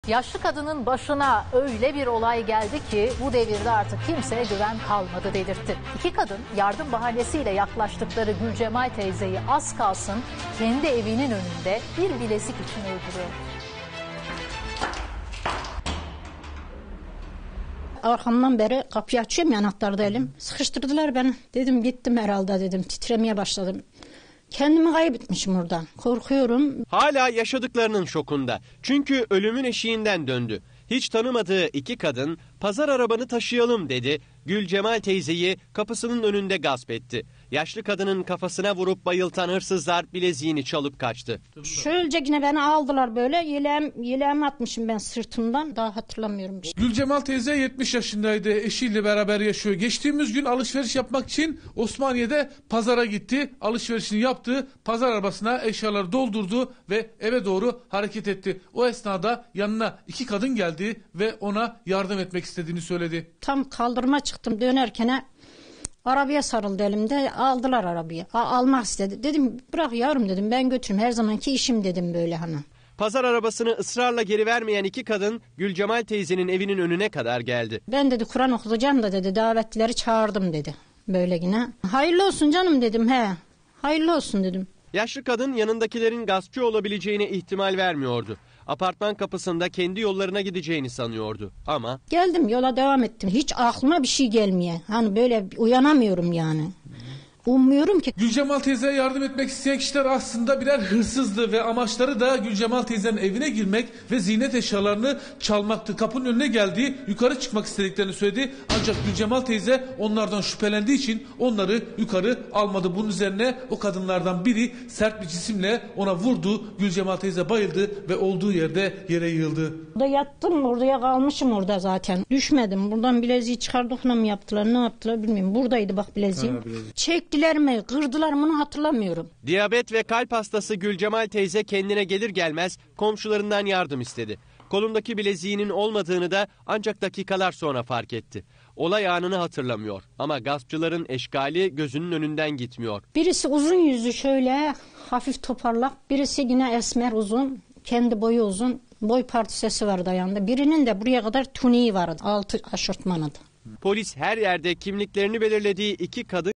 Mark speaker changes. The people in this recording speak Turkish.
Speaker 1: Yaşlı kadının başına öyle bir olay geldi ki bu devirde artık kimseye güven kalmadı dedirtti. İki kadın yardım bahanesiyle yaklaştıkları Gülcemal teyzeyi az kalsın kendi evinin önünde bir bilezik için öldürüyor.
Speaker 2: Arkamdan beri kapıyı açıyorum, anahtarda elim. Sıkıştırdılar beni. Dedim gittim herhalde dedim. Titremeye başladım. Kendimi kaybetmişim orada. Korkuyorum.
Speaker 3: Hala yaşadıklarının şokunda. Çünkü ölümün eşiğinden döndü. Hiç tanımadığı iki kadın pazar arabanı taşıyalım dedi. Gülcemal teyzeyi kapısının önünde gasp etti. Yaşlı kadının kafasına vurup bayıltan hırsızlar bileziğini çalıp kaçtı.
Speaker 2: Şöylece yine beni aldılar böyle. Yeleğimi atmışım ben sırtımdan. Daha hatırlamıyorum.
Speaker 4: Gülcemal teyze 70 yaşındaydı. Eşiyle beraber yaşıyor. Geçtiğimiz gün alışveriş yapmak için Osmaniye'de pazara gitti. Alışverişini yaptı. Pazar arabasına eşyaları doldurdu ve eve doğru hareket etti. O esnada yanına iki kadın geldi ve ona yardım etmek istediğini söyledi.
Speaker 2: Tam kaldırıma çıktım dönerken arabaya sarıldı elimde, aldılar arabayı. Almak istedi. Dedim bırak yavrum dedim, ben götürürüm, her zamanki işim dedim böyle hani.
Speaker 3: Pazar arabasını ısrarla geri vermeyen iki kadın Gülcemal teyzenin evinin önüne kadar geldi.
Speaker 2: Ben dedi Kur'an okutacağım da dedi, davetlileri çağırdım dedi. Böyle yine. Hayırlı olsun canım dedim, he. Hayırlı olsun dedim.
Speaker 3: Yaşlı kadın yanındakilerin gaspçı olabileceğine ihtimal vermiyordu. Apartman kapısında kendi yollarına gideceğini sanıyordu ama...
Speaker 2: Geldim, yola devam ettim. Hiç aklıma bir şey gelmiyor. Hani böyle uyanamıyorum yani. Ummuyorum ki.
Speaker 4: Gülcemal teyzeye yardım etmek isteyen kişiler aslında birer hırsızdı ve amaçları da Gülcemal teyzenin evine girmek ve ziynet eşyalarını çalmaktı. Kapının önüne geldi, yukarı çıkmak istediklerini söyledi. Ancak Gülcemal teyze onlardan şüphelendiği için onları yukarı almadı. Bunun üzerine o kadınlardan biri sert bir cisimle ona vurdu. Gülcemal teyze bayıldı ve olduğu yerde yere yığıldı.
Speaker 2: Burada yattım, oraya kalmışım orada zaten. Düşmedim. Buradan bileziği çıkardık, mı yaptılar, ne yaptılar bilmiyorum. Buradaydı bak bileziğim. Çektiler mi, kırdılar mı onu hatırlamıyorum.
Speaker 3: Diyabet ve kalp hastası Gülcemal teyze kendine gelir gelmez komşularından yardım istedi. Kolundaki bileziğinin olmadığını da ancak dakikalar sonra fark etti. Olay anını hatırlamıyor ama gaspçıların eşkali gözünün önünden gitmiyor.
Speaker 2: Birisi uzun yüzlü şöyle hafif toparlak, birisi yine esmer uzun, kendi boyu uzun, boy partisesi vardı ayağında. Birinin de buraya kadar tuniği vardı, altı aşortmanıydı.
Speaker 3: Polis her yerde kimliklerini belirlediği iki kadın